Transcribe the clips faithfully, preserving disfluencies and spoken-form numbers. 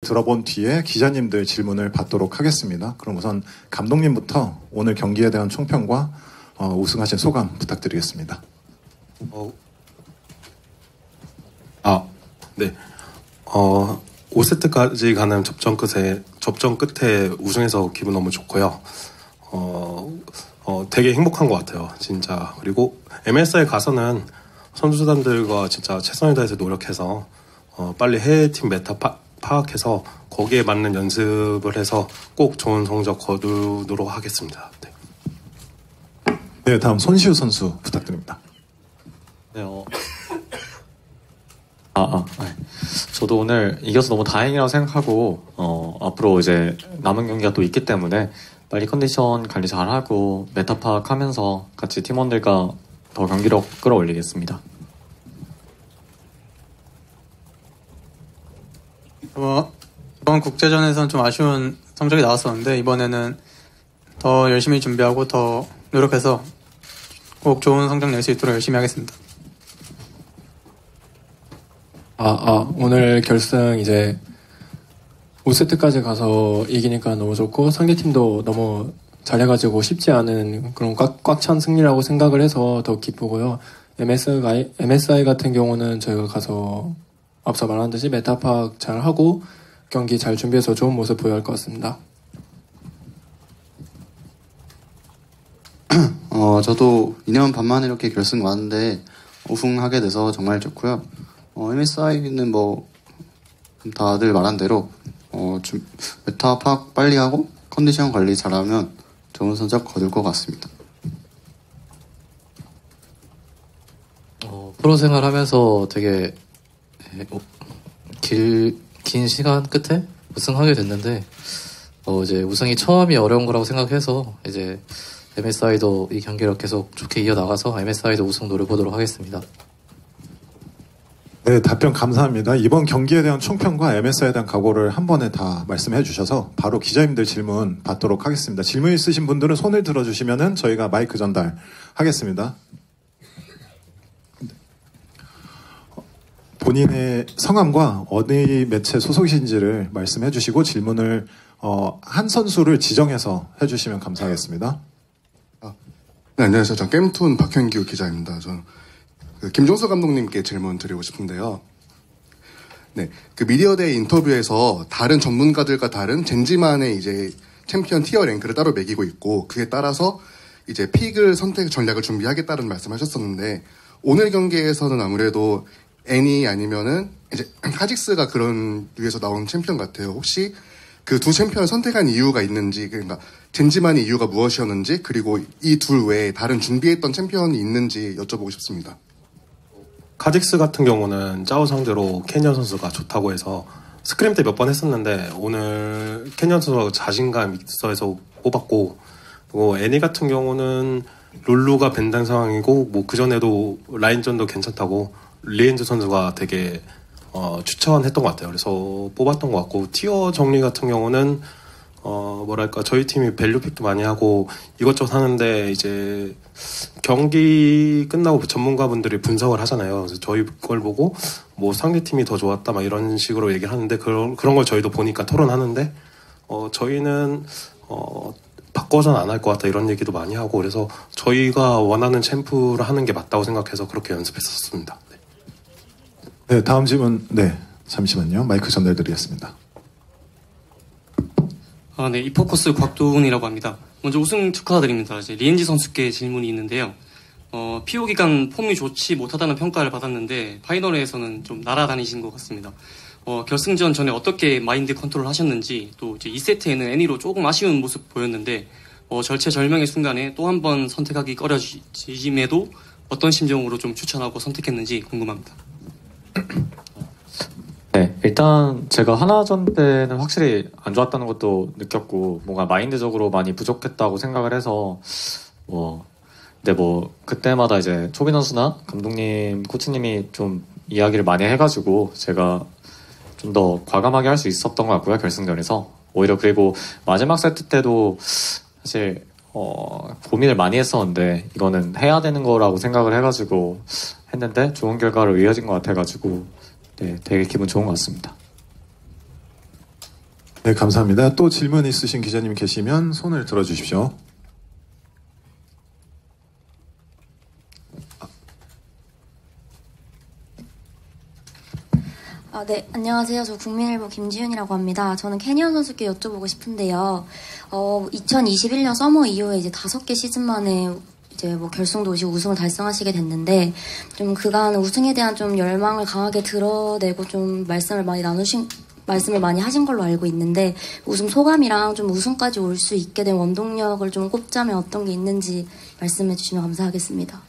들어본 뒤에 기자님들 질문을 받도록 하겠습니다. 그럼 우선 감독님부터 오늘 경기에 대한 총평과 어, 우승하신 소감 부탁드리겠습니다. 어, 아, 네. 어, 오 세트까지 가는 접전 끝에, 접전 끝에 우승해서 기분 너무 좋고요. 어, 어, 되게 행복한 것 같아요, 진짜. 그리고 엠에스아이 가서는 선수단들과 진짜 최선을 다해서 노력해서 어, 빨리 해외팀 메타 파, 파악해서 거기에 맞는 연습을 해서 꼭 좋은 성적 거두도록 하겠습니다. 네, 네 다음 손시우 선수 부탁드립니다. 네, 어. 아, 아, 네. 저도 오늘 이겨서 너무 다행이라고 생각하고 어, 앞으로 이제 남은 경기가 또 있기 때문에 빨리 컨디션 관리 잘하고 메타 파악하면서 같이 팀원들과 더 경기력 끌어올리겠습니다. 어, 이번 국제전에서는 좀 아쉬운 성적이 나왔었는데 이번에는 더 열심히 준비하고 더 노력해서 꼭 좋은 성적 낼 수 있도록 열심히 하겠습니다. 아, 아, 오늘 결승 이제 오 세트까지 가서 이기니까 너무 좋고 상대팀도 너무 잘해가지고 쉽지 않은 그런 꽉, 꽉 찬 승리라고 생각을 해서 더 기쁘고요. 엠에스아이, 엠에스아이 같은 경우는 저희가 가서 앞서 말한 듯이 메타 파악 잘 하고 경기 잘 준비해서 좋은 모습 보여야 할 것 같습니다. 어, 저도 이 년 반 만에 이렇게 결승 왔는데 우승하게 돼서 정말 좋고요. 어, 엠에스아이는 뭐 다들 말한 대로 어, 좀 메타 파악 빨리 하고 컨디션 관리 잘하면 좋은 성적 거둘 것 같습니다. 어, 프로 생활하면서 되게 길, 긴 시간 끝에 우승하게 됐는데 어, 이제 우승이 처음이 어려운 거라고 생각해서 이제 엠에스아이도 이 경기를 계속 좋게 이어나가서 엠에스아이도 우승 노려보도록 하겠습니다. 네, 답변 감사합니다. 이번 경기에 대한 총평과 엠에스아이에 대한 각오를 한 번에 다 말씀해 주셔서 바로 기자님들 질문 받도록 하겠습니다. 질문 있으신 분들은 손을 들어주시면 저희가 마이크 전달하겠습니다. 본인의 성함과 어느 매체 소속이신지를 말씀해 주시고 질문을 어, 한 선수를 지정해서 해주시면 감사하겠습니다. 아, 네, 안녕하세요. 전 게임툰 박현규 기자입니다. 저 그 김종서 감독님께 질문 드리고 싶은데요. 네, 그 미디어데이 인터뷰에서 다른 전문가들과 다른 젠지만의 이제 챔피언 티어 랭크를 따로 매기고 있고 그에 따라서 이제 픽을 선택 전략을 준비하겠다는 말씀하셨었는데 오늘 경기에서는 아무래도 애니 아니면은 이제 카직스가 그런 류에서 나온 챔피언 같아요. 혹시 그 두 챔피언을 선택한 이유가 있는지, 그러니까 젠지만의 이유가 무엇이었는지, 그리고 이 둘 외에 다른 준비했던 챔피언이 있는지 여쭤보고 싶습니다. 카직스 같은 경우는 짜오 상대로 캐니언 선수가 좋다고 해서 스크림 때 몇 번 했었는데 오늘 캐니언 선수가 자신감 있어 해서 뽑았고, 그리고 애니 같은 경우는 룰루가 밴단 상황이고 뭐 그전에도 라인전도 괜찮다고 리엔즈 선수가 되게 어, 추천했던 것 같아요. 그래서 뽑았던 것 같고, 티어 정리 같은 경우는 어, 뭐랄까 저희 팀이 밸류픽도 많이 하고 이것저것 하는데 이제 경기 끝나고 전문가분들이 분석을 하잖아요. 그래서 저희 걸 보고 뭐 상대팀이 더 좋았다 막 이런 식으로 얘기를 하는데 그런 그런 걸 저희도 보니까 토론하는데 어, 저희는 어, 바꿔선 안 할 것 같다 이런 얘기도 많이 하고, 그래서 저희가 원하는 챔프를 하는 게 맞다고 생각해서 그렇게 연습했었습니다. 네, 네 다음 질문. 네, 잠시만요. 마이크 전달드리겠습니다. 아, 네, 이포커스 곽도훈이라고 합니다. 먼저 우승 축하드립니다. 이제 리엔지 선수께 질문이 있는데요. 어, 피오 기간 폼이 좋지 못하다는 평가를 받았는데 파이널에서는 좀 날아다니신 것 같습니다. 어, 결승전 전에 어떻게 마인드 컨트롤 하셨는지, 또 이제 이 세트에는 애니로 조금 아쉬운 모습 보였는데 어, 절체절명의 순간에 또 한 번 선택하기 꺼려짐에도 어떤 심정으로 좀 추천하고 선택했는지 궁금합니다. 네, 일단 제가 하나전 때는 확실히 안 좋았다는 것도 느꼈고 뭔가 마인드적으로 많이 부족했다고 생각을 해서 뭐 근데 뭐 그때마다 이제 초빈 선수나 감독님, 코치님이 좀 이야기를 많이 해가지고 제가 좀 더 과감하게 할 수 있었던 것 같고요, 결승전에서. 오히려 그리고 마지막 세트 때도 사실 어, 고민을 많이 했었는데 이거는 해야 되는 거라고 생각을 해가지고 했는데 좋은 결과로 이어진 것 같아가지고 네, 되게 기분 좋은 것 같습니다. 네, 감사합니다. 또 질문 있으신 기자님 계시면 손을 들어주십시오. 아, 네, 안녕하세요. 저 국민일보 김지윤이라고 합니다. 저는 캐니언 선수께 여쭤보고 싶은데요. 어, 이천이십일 년 서머 이후에 이제 다섯 개 시즌 만에 이제 뭐 결승도 오시고 우승을 달성하시게 됐는데, 좀 그간 우승에 대한 좀 열망을 강하게 드러내고 좀 말씀을 많이 나누신, 말씀을 많이 하신 걸로 알고 있는데, 우승 소감이랑 좀 우승까지 올 수 있게 된 원동력을 좀 꼽자면 어떤 게 있는지 말씀해 주시면 감사하겠습니다.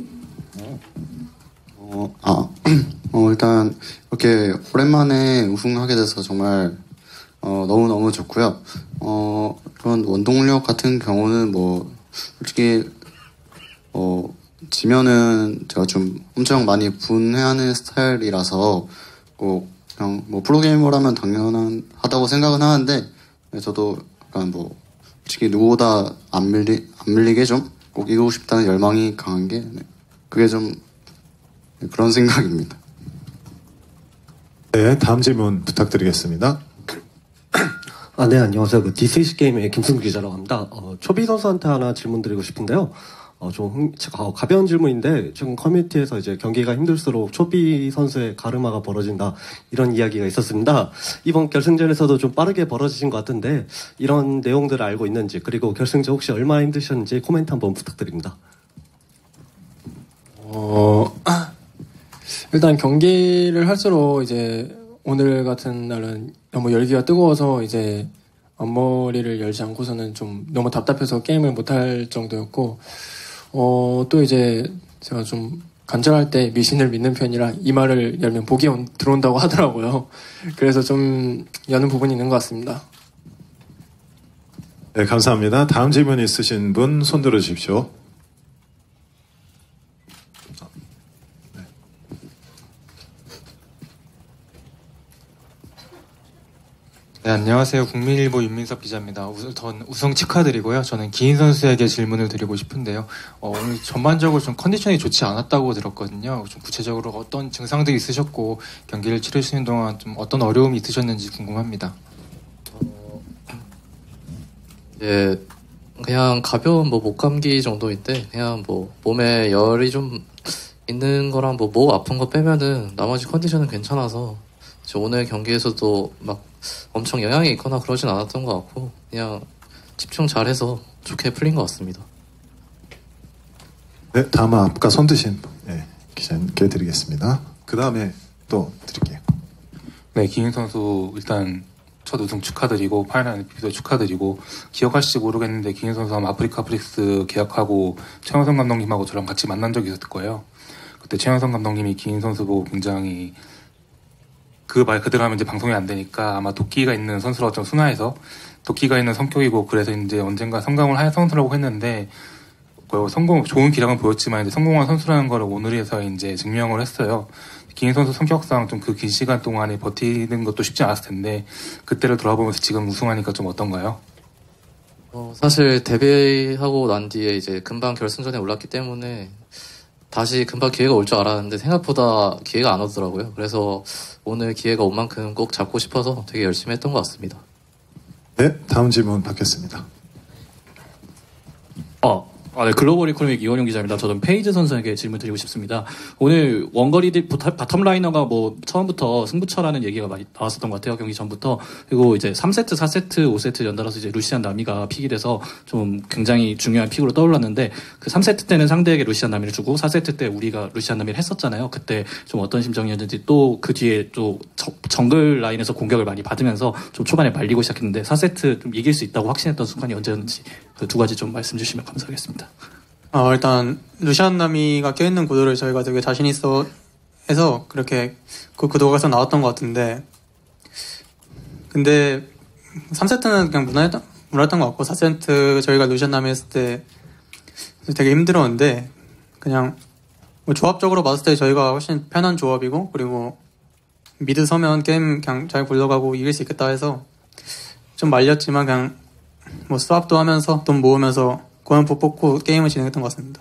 어, 아, 어, 일단, 이렇게 오랜만에 우승하게 돼서 정말, 어, 너무너무 좋고요. 어, 그런 원동력 같은 경우는 뭐, 솔직히, 어, 지면은 제가 좀 엄청 많이 분해하는 스타일이라서, 꼭, 그냥 뭐, 프로게이머라면 당연하다고 생각은 하는데, 저도 약간 뭐, 솔직히 누구보다 안 밀리, 안 밀리게 좀 꼭 이기고 싶다는 열망이 강한 게, 네. 그게 좀, 그런 생각입니다. 네, 다음 질문 부탁드리겠습니다. 아, 네, 안녕하세요. 그 디스이씨 게임의 김승규 기자라고 합니다. 어, 초비 선수한테 하나 질문 드리고 싶은데요. 어, 좀 흥, 어, 가벼운 질문인데 지금 커뮤니티에서 이제 경기가 힘들수록 초비 선수의 가르마가 벌어진다 이런 이야기가 있었습니다. 이번 결승전에서도 좀 빠르게 벌어지신 것 같은데 이런 내용들을 알고 있는지, 그리고 결승전 혹시 얼마나 힘드셨는지 코멘트 한번 부탁드립니다. 어, 일단 경기를 할수록 이제 오늘 같은 날은 너무 열기가 뜨거워서 이제 앞머리를 열지 않고서는 좀 너무 답답해서 게임을 못할 정도였고, 어, 또 이제 제가 좀 간절할 때 미신을 믿는 편이라 이마를 열면 복이 온, 들어온다고 하더라고요. 그래서 좀 여는 부분이 있는 것 같습니다. 네, 감사합니다. 다음 질문 있으신 분 손 들어주십시오. 네, 안녕하세요. 국민일보 윤민석 기자입니다. 우선 우승 축하드리고요. 저는 기인 선수에게 질문을 드리고 싶은데요. 어, 오늘 전반적으로 좀 컨디션이 좋지 않았다고 들었거든요. 좀 구체적으로 어떤 증상들이 있으셨고 경기를 치르시는 동안 좀 어떤 어려움이 있으셨는지 궁금합니다. 어, 예, 그냥 가벼운 뭐 목감기 정도인데, 그냥 뭐 몸에 열이 좀 있는 거랑 뭐 목 아픈 거 빼면은 나머지 컨디션은 괜찮아서 오늘 경기에서도 막 엄청 영향이 있거나 그러진 않았던 것 같고, 그냥 집중 잘해서 좋게 풀린 것 같습니다. 네, 다음 아까 손 드신 네, 기자님께 드리겠습니다. 그 다음에 또 드릴게요. 네, 기인 선수 일단 첫 우승 축하드리고 파이널 엠브이피도 축하드리고, 기억하실지 모르겠는데 기인 선수 아마 아프리카 프릭스 계약하고 최영선 감독님하고 저랑 같이 만난 적이 있었을 거예요. 그때 최영선 감독님이 기인 선수 보고 굉장히 그 말 그대로 하면 이제 방송이 안 되니까 아마 도끼가 있는 선수라고 좀 순화해서 도끼가 있는 성격이고, 그래서 이제 언젠가 성공을 할 선수라고 했는데, 그 성공 좋은 기량은 보였지만 이제 성공한 선수라는 걸 오늘에서 이제 증명을 했어요. 기인 선수 성격상 좀 그 긴 시간 동안에 버티는 것도 쉽지 않았을 텐데 그때를 돌아보면서 지금 우승하니까 좀 어떤가요? 어, 사실 데뷔하고 난 뒤에 이제 금방 결승전에 올랐기 때문에 다시 금방 기회가 올 줄 알았는데 생각보다 기회가 안 오더라고요. 그래서 오늘 기회가 온 만큼 꼭 잡고 싶어서 되게 열심히 했던 것 같습니다. 네, 다음 질문 받겠습니다. 어, 아, 네, 글로벌 이코노믹 이원용 기자입니다. 저는 페이즈 선수에게 질문 드리고 싶습니다. 오늘 원거리 바텀 라이너가 뭐 처음부터 승부처라는 얘기가 많이 나왔었던 것 같아요. 경기 전부터. 그리고 이제 삼 세트, 사 세트, 오 세트 연달아서 이제 루시안 나미가 픽이 돼서 좀 굉장히 중요한 픽으로 떠올랐는데, 그 삼 세트 때는 상대에게 루시안 나미를 주고 사 세트 때 우리가 루시안 나미를 했었잖아요. 그때 좀 어떤 심정이었는지, 또 그 뒤에 또 정글 라인에서 공격을 많이 받으면서 좀 초반에 말리고 시작했는데 사 세트 좀 이길 수 있다고 확신했던 순간이 언제였는지 그 두 가지 좀 말씀 주시면 감사하겠습니다. 어, 일단 루시안 나미가 껴있는 구도를 저희가 되게 자신 있어 해서 그렇게 그 구도가 나왔던 것 같은데, 근데 삼 세트는 그냥 무난했던, 무난했던 것 같고 사 세트 저희가 루시안 나미 했을 때 되게 힘들었는데, 그냥 뭐 조합적으로 봤을 때 저희가 훨씬 편한 조합이고, 그리고 미드 서면 게임 그냥 잘 굴러가고 이길 수 있겠다 해서 좀 말렸지만 그냥 뭐 스왑도 하면서 돈 모으면서 고연포 뽑고 게임을 진행했던 것 같습니다.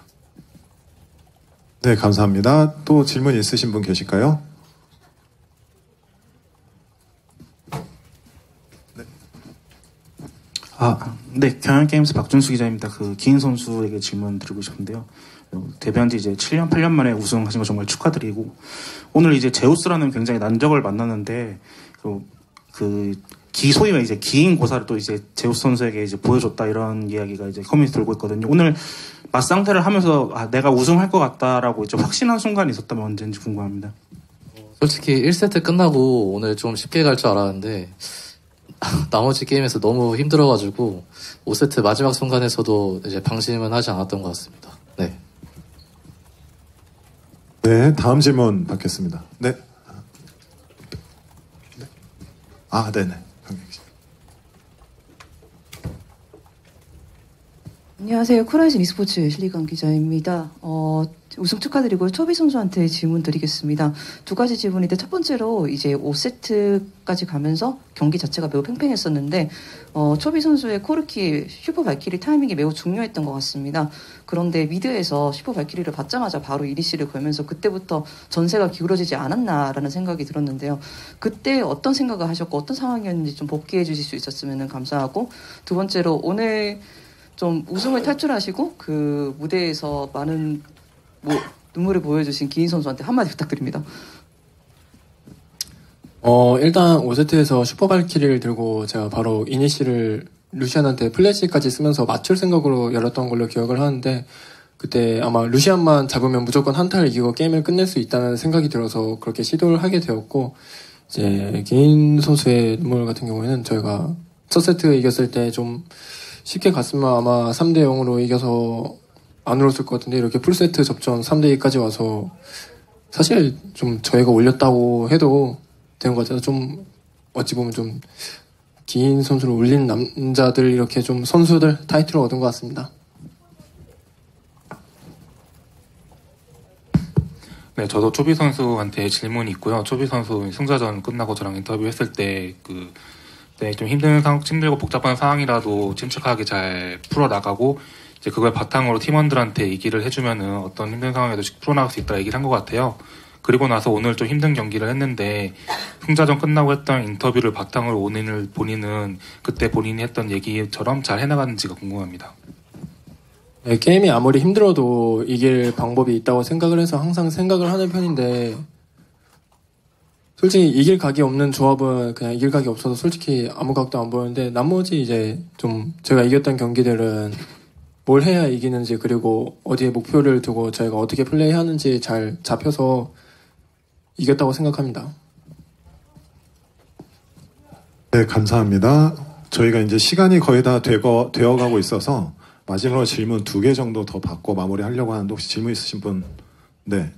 네, 감사합니다. 또 질문 있으신 분 계실까요? 네. 아, 네, 경향게임스 박준수 기자입니다. 그 기인 선수에게 질문 드리고 싶은데요. 어, 데뷔한 지 이제 칠 년, 팔 년 만에 우승하신 거 정말 축하드리고, 오늘 이제 제우스라는 굉장히 난적을 만났는데, 그, 그 기, 소위 이제 기인 고사를 또 이제 제우스 선수에게 이제 보여줬다 이런 이야기가 이제 커뮤니티 돌고 있거든요. 오늘 맞상태를 하면서 아, 내가 우승할 것 같다라고 이제 확신한 순간이 있었다면 언제인지 궁금합니다. 솔직히 일 세트 끝나고 오늘 좀 쉽게 갈 줄 알았는데 나머지 게임에서 너무 힘들어가지고 오 세트 마지막 순간에서도 이제 방심은 하지 않았던 것 같습니다. 네. 네, 다음 질문 받겠습니다. 네. 아, 네네. 안녕하세요. 코라이즌 e스포츠 실리강 기자입니다. 어, 우승 축하드리고 초비 선수한테 질문 드리겠습니다. 두 가지 질문인데 첫 번째로 이제 오 세트까지 가면서 경기 자체가 매우 팽팽했었는데 어, 초비 선수의 코르키 슈퍼 발키리 타이밍이 매우 중요했던 것 같습니다. 그런데 미드에서 슈퍼 발키리를 받자마자 바로 이리씨를 걸면서 그때부터 전세가 기울어지지 않았나라는 생각이 들었는데요. 그때 어떤 생각을 하셨고 어떤 상황이었는지 좀 복귀해 주실 수 있었으면 감사하고, 두 번째로 오늘 좀 우승을 탈출하시고 그 무대에서 많은 뭐 눈물을 보여주신 기인 선수한테 한마디 부탁드립니다. 어, 일단 오 세트에서 슈퍼발키리를 들고 제가 바로 이니시를 루시안한테 플래시까지 쓰면서 맞출 생각으로 열었던 걸로 기억을 하는데, 그때 아마 루시안만 잡으면 무조건 한타를 이기고 게임을 끝낼 수 있다는 생각이 들어서 그렇게 시도를 하게 되었고, 이제 기인 선수의 눈물 같은 경우에는 저희가 첫 세트 이겼을 때 좀 쉽게 갔으면 아마 삼 대 영으로 이겨서 안 울었을 것 같은데, 이렇게 풀세트 접전 삼 대 이까지 와서 사실 좀 저희가 올렸다고 해도 되는 것 같아서, 좀 어찌 보면 좀 기인 선수를 올린 남자들, 이렇게 좀 선수들 타이틀을 얻은 것 같습니다. 네, 저도 초비 선수한테 질문이 있고요. 초비 선수 승자전 끝나고 저랑 인터뷰했을 때 그 네, 좀 힘든 상황, 힘들고 복잡한 상황이라도 침착하게 잘 풀어나가고, 이제 그걸 바탕으로 팀원들한테 얘기를 해주면은 어떤 힘든 상황에도 풀어나갈 수 있다 얘기를 한 것 같아요. 그리고 나서 오늘 좀 힘든 경기를 했는데, 승자전 끝나고 했던 인터뷰를 바탕으로 오늘 본인은 그때 본인이 했던 얘기처럼 잘 해나가는지가 궁금합니다. 네, 게임이 아무리 힘들어도 이길 방법이 있다고 생각을 해서 항상 생각을 하는 편인데, 솔직히 이길 각이 없는 조합은 그냥 이길 각이 없어서 솔직히 아무 각도 안 보였는데, 나머지 이제 좀 제가 이겼던 경기들은 뭘 해야 이기는지, 그리고 어디에 목표를 두고 저희가 어떻게 플레이하는지 잘 잡혀서 이겼다고 생각합니다. 네, 감사합니다. 저희가 이제 시간이 거의 다 되거, 되어가고 있어서 마지막으로 질문 두 개 정도 더 받고 마무리하려고 하는데, 혹시 질문 있으신 분? 네.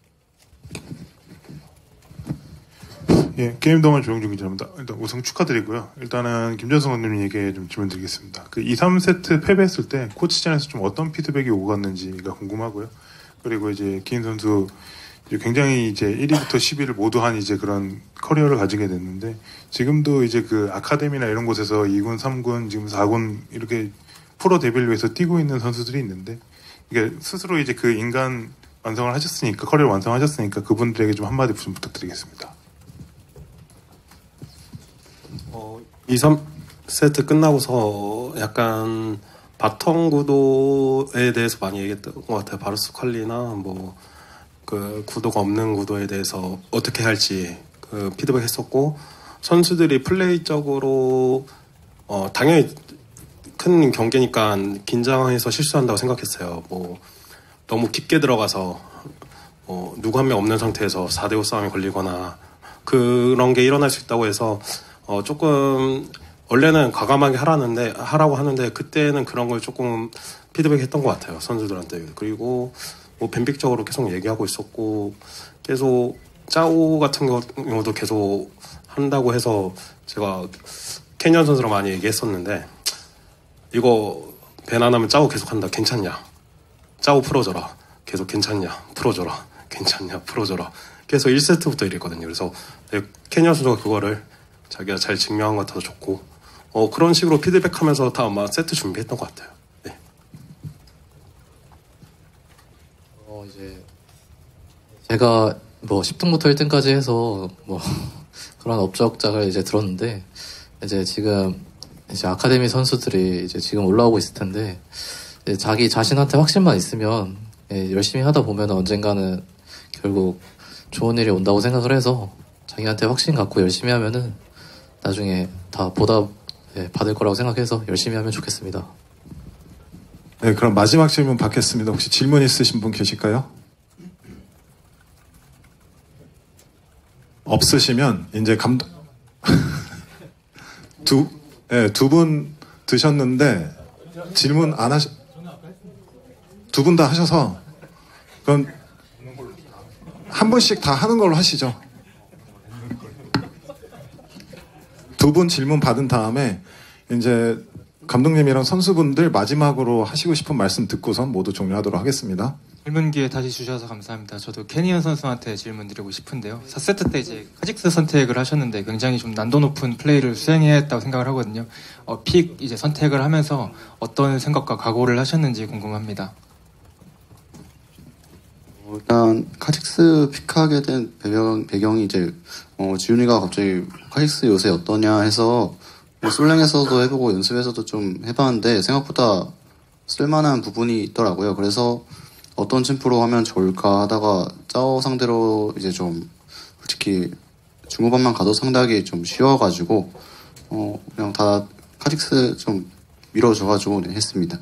예, 게임동안 조영준 기자입니다. 일단 우승 축하드리고요. 일단은 김전성 감독님에게 좀 질문 드리겠습니다. 그 이, 삼 세트 패배했을 때 코치진에서 좀 어떤 피드백이 오고 갔는지가 궁금하고요. 그리고 이제 기인 선수 이제 굉장히 이제 일 위부터 십 위를 모두 한 이제 그런 커리어를 가지게 됐는데, 지금도 이제 그 아카데미나 이런 곳에서 이 군, 삼 군, 지금 사 군 이렇게 프로 데뷔를 위해서 뛰고 있는 선수들이 있는데, 이게 스스로 이제 그 인간 완성을 하셨으니까, 커리어 완성하셨으니까 그분들에게 좀 한마디 좀 부탁드리겠습니다. 어, 이, 삼 세트 끝나고서 약간 바텀 구도에 대해서 많이 얘기했던 것 같아요. 바루스 퀄리나 뭐 그 구도가 없는 구도에 대해서 어떻게 할지 그 피드백 했었고, 선수들이 플레이적으로 어, 당연히 큰 경기니까 긴장해서 실수한다고 생각했어요. 뭐 너무 깊게 들어가서 뭐 누구 한 명 없는 상태에서 사 대 오 싸움이 걸리거나 그런 게 일어날 수 있다고 해서 어, 조금 원래는 과감하게 하라는데 하라고 하는데 그때는 그런 걸 조금 피드백했던 것 같아요, 선수들한테. 그리고 뭐 뱀빅적으로 계속 얘기하고 있었고, 계속 짜오 같은 경우도 계속 한다고 해서 제가 캐니언 선수랑 많이 얘기했었는데, 이거 밴 안 하면 짜오 계속 한다, 괜찮냐, 짜오 풀어줘라, 계속 괜찮냐, 풀어줘라, 괜찮냐, 풀어줘라, 계속 일 세트부터 이랬거든요. 그래서 캐니언 선수가 그거를 자기가 잘 증명한 것 같아서 좋고, 어, 그런 식으로 피드백하면서 다 아마 세트 준비했던 것 같아요. 네. 어, 이제 제가 뭐 십 등부터 일 등까지 해서 뭐 그런 업적작을 이제 들었는데, 이제 지금 이제 아카데미 선수들이 이제 지금 올라오고 있을 텐데 이제 자기 자신한테 확신만 있으면 예, 열심히 하다 보면 언젠가는 결국 좋은 일이 온다고 생각을 해서 자기한테 확신 갖고 열심히 하면은 나중에 다 보답 예, 받을 거라고 생각해서 열심히 하면 좋겠습니다. 네, 그럼 마지막 질문 받겠습니다. 혹시 질문 있으신 분 계실까요? 없으시면 이제 감독 두, 네, 두 분 드셨는데 질문 안 하시 두 분 다 하셔서 그럼 한 분씩 다 하는 걸로 하시죠. 두 분 질문 받은 다음에 이제 감독님이랑 선수분들 마지막으로 하시고 싶은 말씀 듣고선 모두 종료하도록 하겠습니다. 질문 기회 다시 주셔서 감사합니다. 저도 캐니언 선수한테 질문 드리고 싶은데요. 사 세트 때 이제 카직스 선택을 하셨는데 굉장히 좀 난도 높은 플레이를 수행해야 했다고 생각을 하거든요. 어, 픽 이제 선택을 하면서 어떤 생각과 각오를 하셨는지 궁금합니다. 어, 일단 카직스 픽하게 된 배경, 배경이 이제 어, 지훈이가 갑자기 카직스 요새 어떠냐 해서 뭐 솔랭에서도 해보고 연습에서도 좀 해봤는데 생각보다 쓸만한 부분이 있더라고요. 그래서 어떤 챔프로 하면 좋을까 하다가 짜오 상대로 이제 좀 솔직히 중후반만 가도 상대하기 좀 쉬워가지고 어 그냥 다 카직스 좀 밀어줘가지고 네, 했습니다.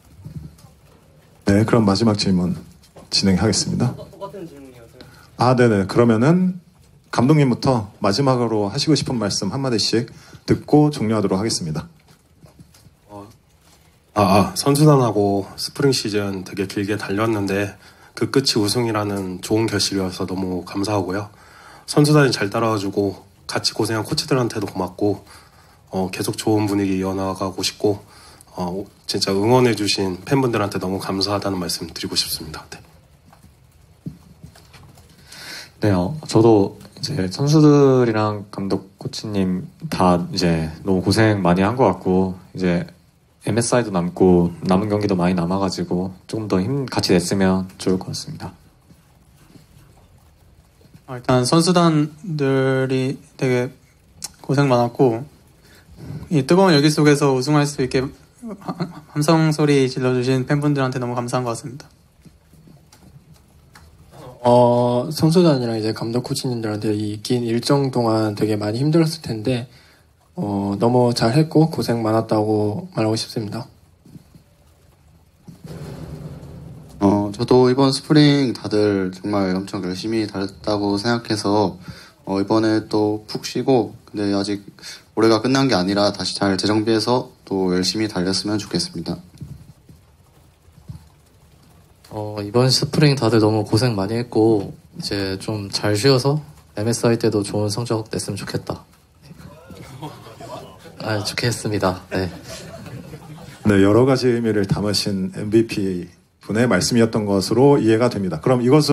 네, 그럼 마지막 질문 진행하겠습니다. 아, 네네. 그러면은 감독님부터 마지막으로 하시고 싶은 말씀 한마디씩 듣고 종료하도록 하겠습니다. 아, 아, 선수단하고 스프링 시즌 되게 길게 달렸는데 그 끝이 우승이라는 좋은 결실이어서 너무 감사하고요. 선수단이 잘 따라와주고 같이 고생한 코치들한테도 고맙고 어, 계속 좋은 분위기 이어나가고 싶고 어, 진짜 응원해주신 팬분들한테 너무 감사하다는 말씀 드리고 싶습니다. 네. 네, 어, 저도 이제 선수들이랑 감독 코치님 다 이제 너무 고생 많이 한 것 같고 이제 엠에스아이도 남고 남은 경기도 많이 남아가지고 조금 더 힘 같이 냈으면 좋을 것 같습니다. 일단 선수단들이 되게 고생 많았고 이 뜨거운 열기 속에서 우승할 수 있게 함성 소리 질러주신 팬분들한테 너무 감사한 것 같습니다. 어, 선수단이랑 이제 감독 코치님들한테 이 긴 일정 동안 되게 많이 힘들었을 텐데 어, 너무 잘했고 고생 많았다고 말하고 싶습니다. 어, 저도 이번 스프링 다들 정말 엄청 열심히 달렸다고 생각해서 어, 이번에 또 푹 쉬고 근데 아직 올해가 끝난 게 아니라 다시 잘 재정비해서 또 열심히 달렸으면 좋겠습니다. 어, 이번 스프링 다들 너무 고생 많이 했고 이제 좀 잘 쉬어서 엠에스아이 때도 좋은 성적 냈으면 좋겠다. 아, 좋겠습니다. 네. 네, 여러 가지 의미를 담으신 엠브이피 분의 말씀이었던 것으로 이해가 됩니다. 그럼 이것을